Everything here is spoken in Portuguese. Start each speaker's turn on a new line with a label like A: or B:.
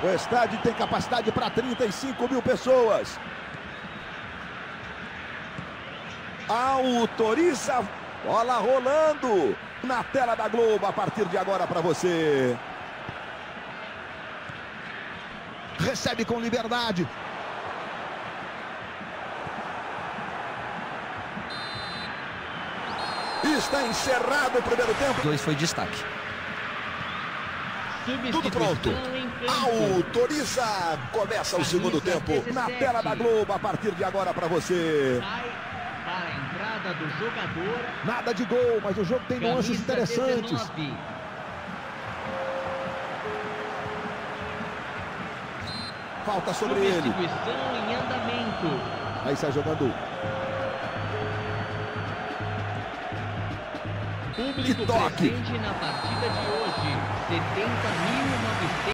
A: O estádio tem capacidade para 35 mil pessoas. Autoriza. Bola rolando na tela da Globo a partir de agora para você. Recebe com liberdade. Está encerrado o primeiro tempo.
B: 2 foi destaque.
A: Tudo pronto. Autoriza. Começa o segundo tempo na tela da Globo a partir de agora para você.
C: Para a entrada do jogador.
A: Nada de gol, mas o jogo tem nuances interessantes.
C: 19.
A: Falta sobre ele.
C: Substituição em andamento.
A: Aí sai jogando.
C: Público
A: toque.
C: presente na partida de hoje. 70.900.